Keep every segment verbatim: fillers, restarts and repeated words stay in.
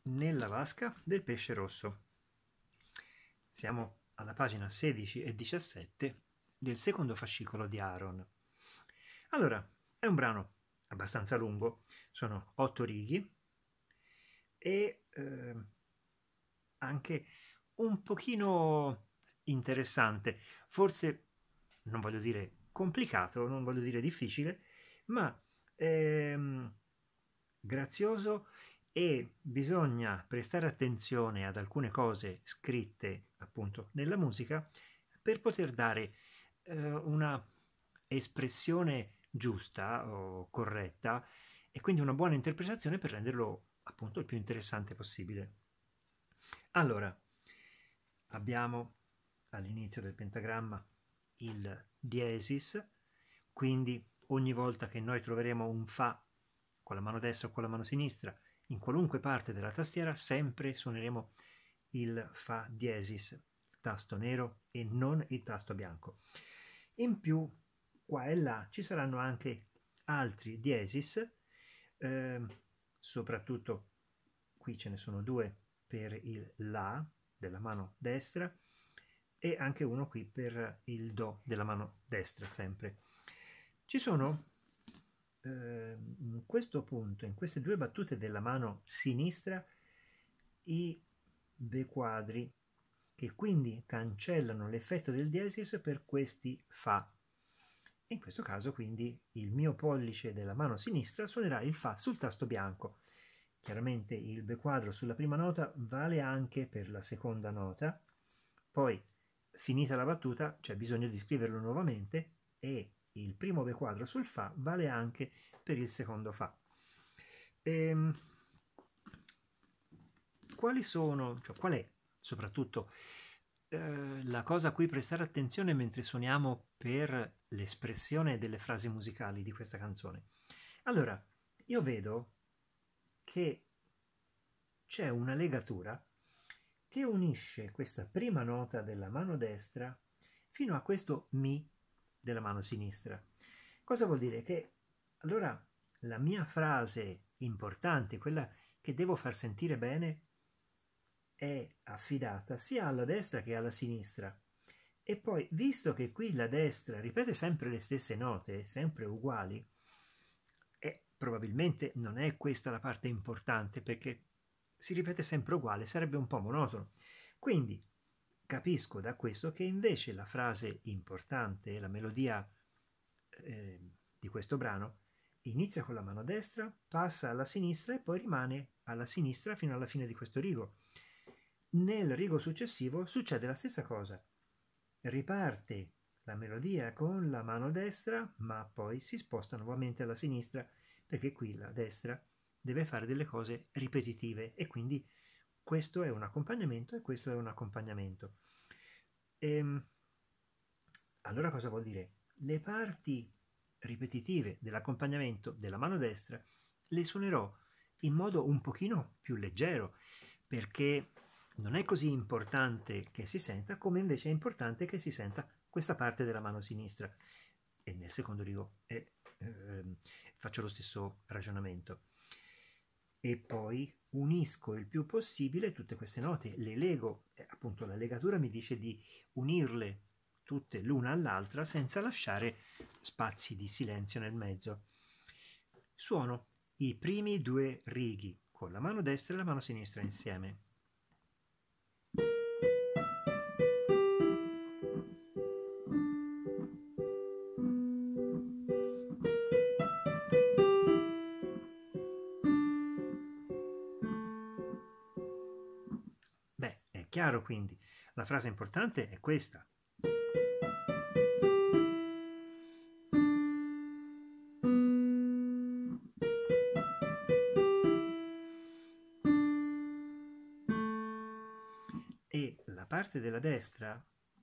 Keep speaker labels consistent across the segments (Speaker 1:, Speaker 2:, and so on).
Speaker 1: nella vasca del pesce rosso. Siamo alla pagina sedici e diciassette del secondo fascicolo di Aaron. Allora, è un brano abbastanza lungo, sono otto righe e eh, anche un pochino interessante, forse non voglio dire complicato, non voglio dire difficile, ma ehm, grazioso, e bisogna prestare attenzione ad alcune cose scritte appunto nella musica per poter dare eh, una espressione giusta o corretta e quindi una buona interpretazione per renderlo appunto il più interessante possibile. Allora, abbiamo all'inizio del pentagramma il diesis, quindi ogni volta che noi troveremo un Fa con la mano destra o con la mano sinistra, in qualunque parte della tastiera, sempre suoneremo il Fa diesis, il tasto nero e non il tasto bianco. In più, qua e là ci saranno anche altri diesis, eh, soprattutto qui ce ne sono due per il La della mano destra e anche uno qui per il Do della mano destra sempre. Ci sono eh, in questo punto, in queste due battute della mano sinistra, i dei quadri che quindi cancellano l'effetto del diesis per questi Fa. In questo caso quindi il mio pollice della mano sinistra suonerà il Fa sul tasto bianco. Chiaramente il Be quadro sulla prima nota vale anche per la seconda nota, poi finita la battuta c'è bisogno di scriverlo nuovamente e il primo Be quadro sul Fa vale anche per il secondo Fa. Ehm, quali sono, cioè qual è soprattutto eh, la cosa a cui prestare attenzione mentre suoniamo per l'espressione delle frasi musicali di questa canzone? Allora, io vedo che c'è una legatura che unisce questa prima nota della mano destra fino a questo Mi della mano sinistra. Cosa vuol dire? Che allora la mia frase importante, quella che devo far sentire bene, è affidata sia alla destra che alla sinistra. E poi, visto che qui la destra ripete sempre le stesse note, sempre uguali, e probabilmente non è questa la parte importante, perché si ripete sempre uguale, sarebbe un po' monotono. Quindi capisco da questo che invece la frase importante, la melodia eh, di questo brano, inizia con la mano destra, passa alla sinistra e poi rimane alla sinistra fino alla fine di questo rigo. Nel rigo successivo succede la stessa cosa. Riparte la melodia con la mano destra, ma poi si sposta nuovamente alla sinistra, perché qui la destra deve fare delle cose ripetitive e quindi questo è un accompagnamento e questo è un accompagnamento. Ehm, allora cosa vuol dire? Le parti ripetitive dell'accompagnamento della mano destra le suonerò in modo un pochino più leggero, perché non è così importante che si senta come invece è importante che si senta questa parte della mano sinistra. E nel secondo rigo eh, eh, faccio lo stesso ragionamento. E poi unisco il più possibile tutte queste note, le lego, eh, appunto la legatura mi dice di unirle tutte l'una all'altra senza lasciare spazi di silenzio nel mezzo. Suono i primi due righi con la mano destra e la mano sinistra insieme. Beh, è chiaro quindi, la frase importante è questa. E la parte della destra,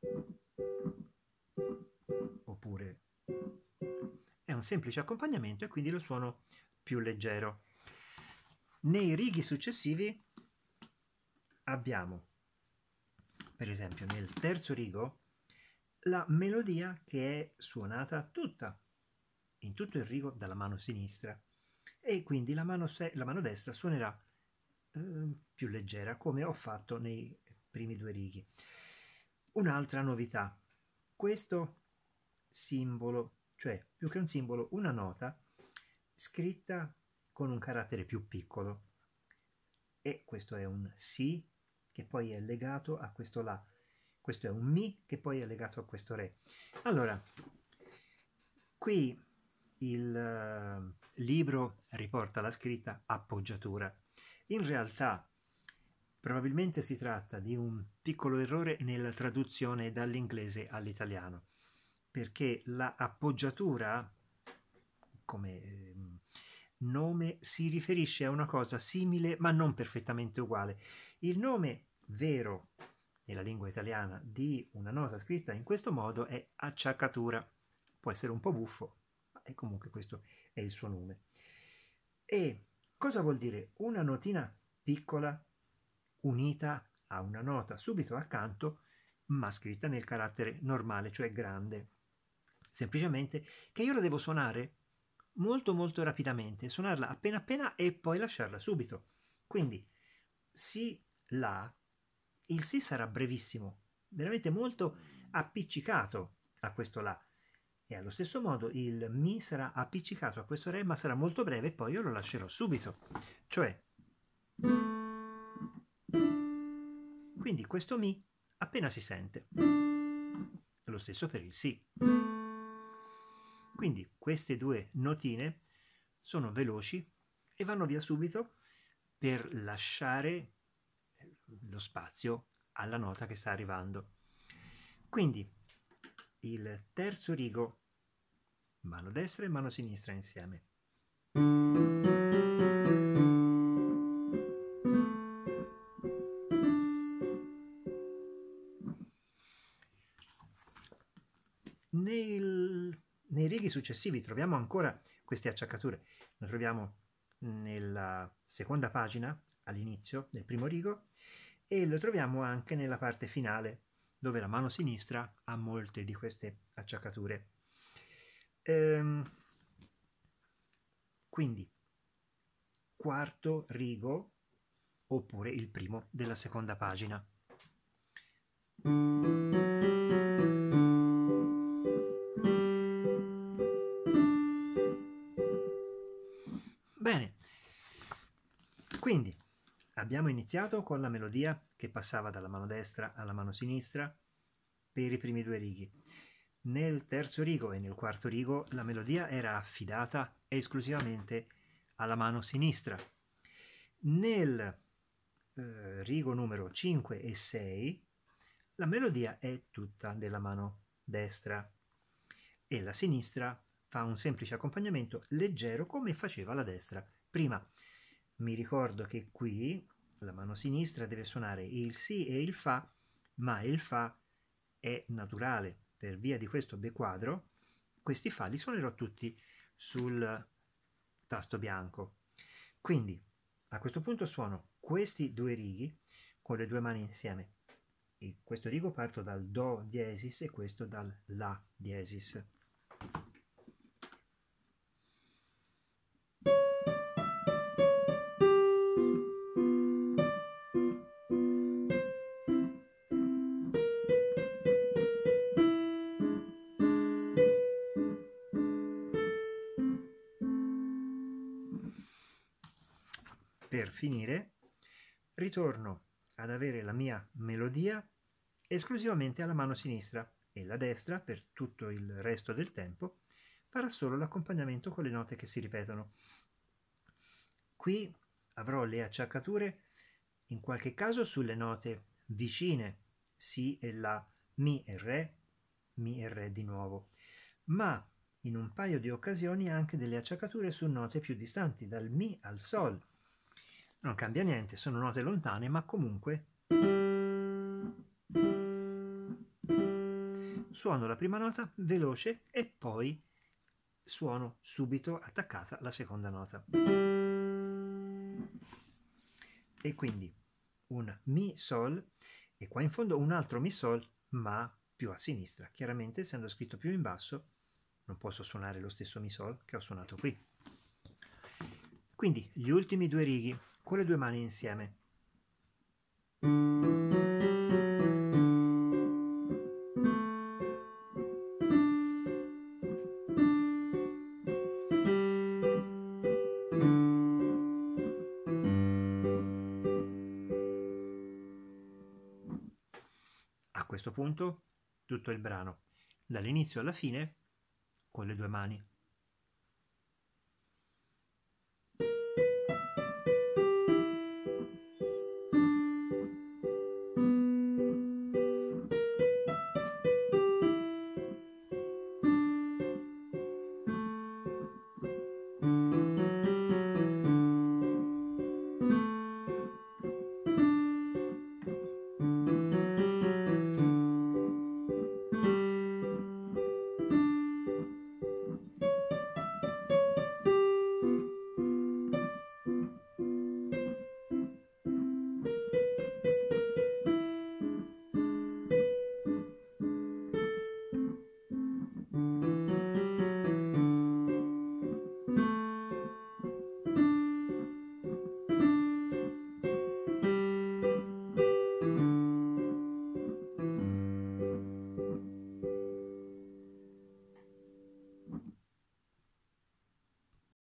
Speaker 1: oppure è un semplice accompagnamento e quindi lo suono più leggero. Nei righi successivi abbiamo, per esempio nel terzo rigo, la melodia che è suonata tutta, in tutto il rigo dalla mano sinistra, e quindi la mano, la mano destra suonerà eh, più leggera, come ho fatto nei primi due righi. Un'altra novità, questo simbolo, cioè più che un simbolo, una nota scritta con un carattere più piccolo, e questo è un Si che poi è legato a questo La, questo è un Mi che poi è legato a questo Re. Allora, qui il uh, libro riporta la scritta appoggiatura. In realtà probabilmente si tratta di un piccolo errore nella traduzione dall'inglese all'italiano, perché la appoggiatura come eh, nome si riferisce a una cosa simile ma non perfettamente uguale. Il nome vero nella lingua italiana di una nota scritta in questo modo è acciaccatura. Può essere un po' buffo, ma è comunque questo è il suo nome. E cosa vuol dire? Una notina piccola unita a una nota subito accanto, ma scritta nel carattere normale, cioè grande. Semplicemente che io la devo suonare molto molto rapidamente, suonarla appena appena e poi lasciarla subito. Quindi Si, La, il Si sarà brevissimo, veramente molto appiccicato a questo La, e allo stesso modo il Mi sarà appiccicato a questo Re, ma sarà molto breve e poi io lo lascerò subito. Cioè, quindi questo Mi appena si sente. Lo stesso per il Si. Quindi queste due notine sono veloci e vanno via subito per lasciare lo spazio alla nota che sta arrivando. Quindi il terzo rigo, mano destra e mano sinistra insieme. Nel, nei righi successivi troviamo ancora queste acciaccature. Le troviamo nella seconda pagina, all'inizio del primo rigo, e lo troviamo anche nella parte finale, dove la mano sinistra ha molte di queste acciaccature. Ehm, quindi, quarto rigo, oppure il primo della seconda pagina. Bene, quindi abbiamo iniziato con la melodia che passava dalla mano destra alla mano sinistra per i primi due righi. Nel terzo rigo e nel quarto rigo la melodia era affidata esclusivamente alla mano sinistra. Nel eh, rigo numero cinque e sei la melodia è tutta della mano destra e la sinistra fa un semplice accompagnamento leggero come faceva la destra prima. Mi ricordo che qui la mano sinistra deve suonare il Si e il Fa, ma il Fa è naturale. Per via di questo B quadro, questi Fa li suonerò tutti sul tasto bianco. Quindi a questo punto suono questi due righi con le due mani insieme. In questo rigo parto dal Do diesis e questo dal La diesis. Per finire, ritorno ad avere la mia melodia esclusivamente alla mano sinistra e la destra, per tutto il resto del tempo, farà solo l'accompagnamento con le note che si ripetono. Qui avrò le acciaccature in qualche caso sulle note vicine, Si e La, Mi e Re, Mi e Re di nuovo, ma in un paio di occasioni anche delle acciaccature su note più distanti, dal Mi al Sol. Non cambia niente, sono note lontane, ma comunque suono la prima nota veloce e poi suono subito attaccata la seconda nota. E quindi un Mi Sol e qua in fondo un altro Mi Sol, ma più a sinistra. Chiaramente, essendo scritto più in basso, non posso suonare lo stesso Mi Sol che ho suonato qui. Quindi gli ultimi due righi con le due mani insieme. A questo punto tutto il brano, dall'inizio alla fine, con le due mani.